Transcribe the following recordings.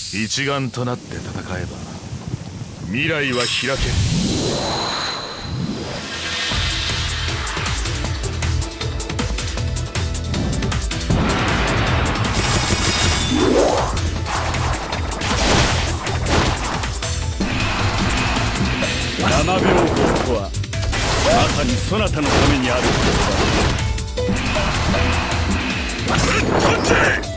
一丸となって戦えば未来は開ける。 7秒法とはまさにそなたのためにあることだ。ぶっ飛んで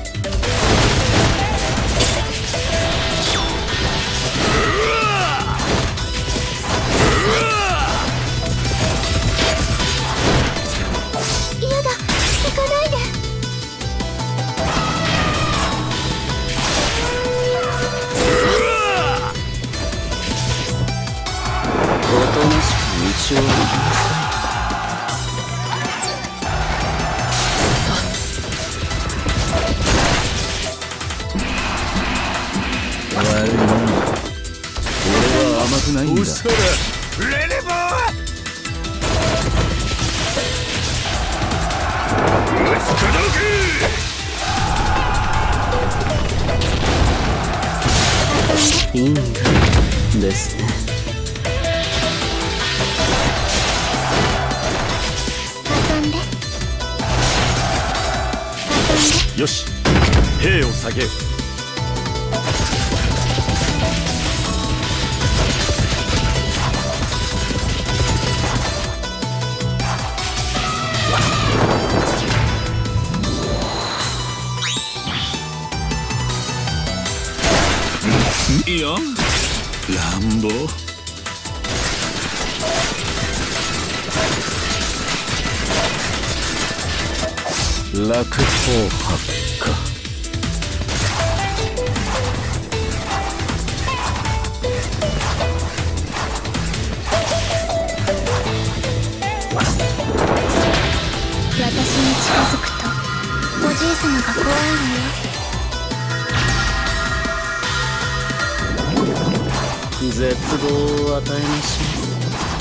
道を歩きなさい。悪いな、俺は甘くないんだ。嘘だ、レレボー打ち届け。イングですね。よし、兵を下げよ。いや、乱暴。落法発火。 私に近づくとおじい様が怖いのよ。絶望を与えましょう。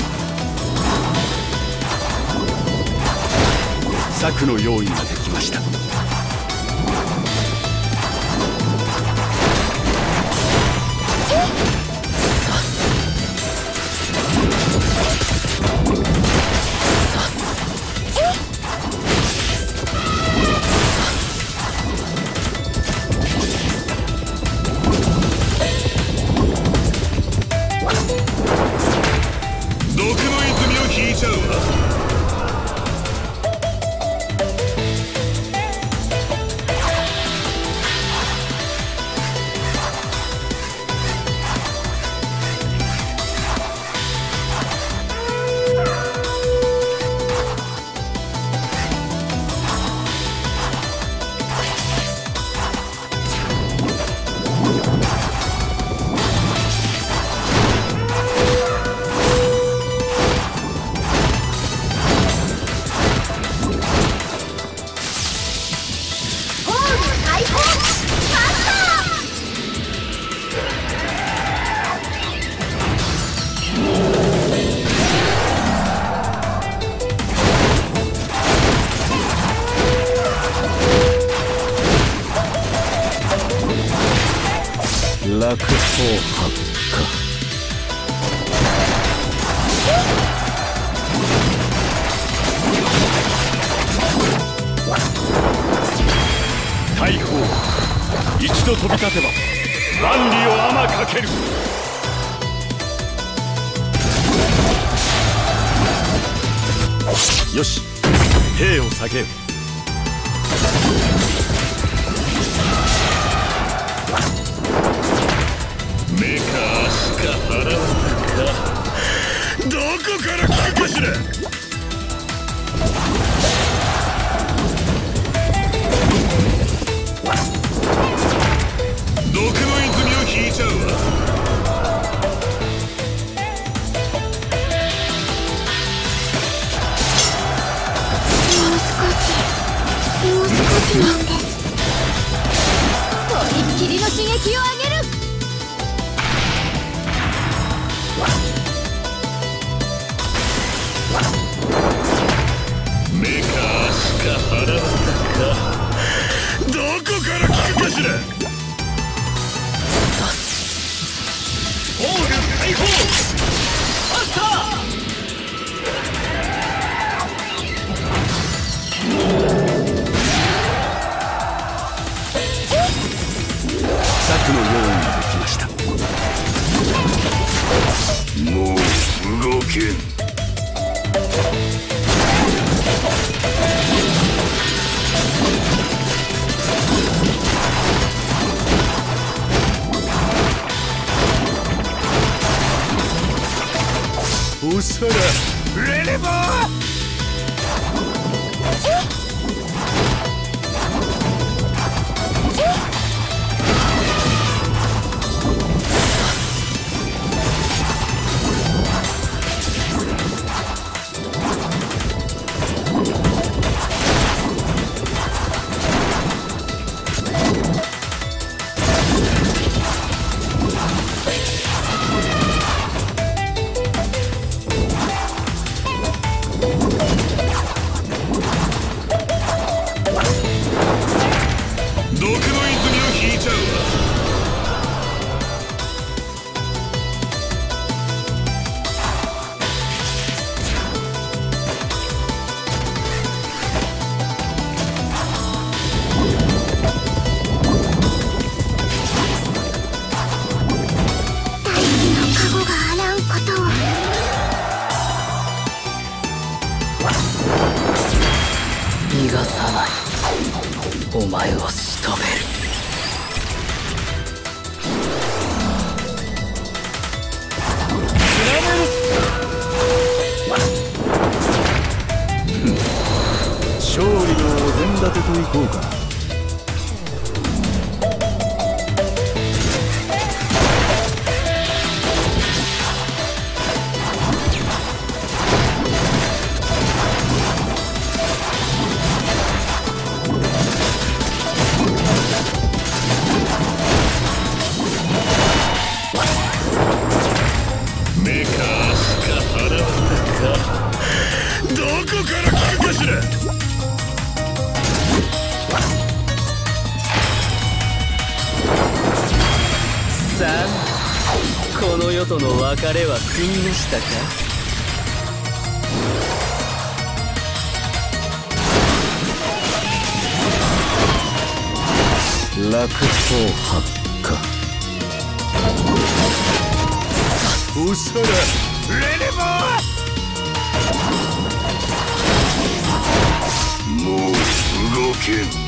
策の用意ができました。毒の泉を引いちゃうわ。落法発火。大砲、一度飛び立てば万里を天かける。よし、兵を下げよ。目か足か腹か、どこから来るかしら。毒の泉を引いちゃうわ。 もう少しなんです。とびっきりの刺激をあげる。 目か足か腹か、どこから来るかしら。 ができました。もう動けん。おさらレレバー。 逃がさない。お前を仕留める。 勝利のお膳立てといこうか。目か足か腹渡か、どこから聞くかしら。 さあ、この世との別れは済みましたか。 楽勝発火。おさらレレバー。 もう動けん。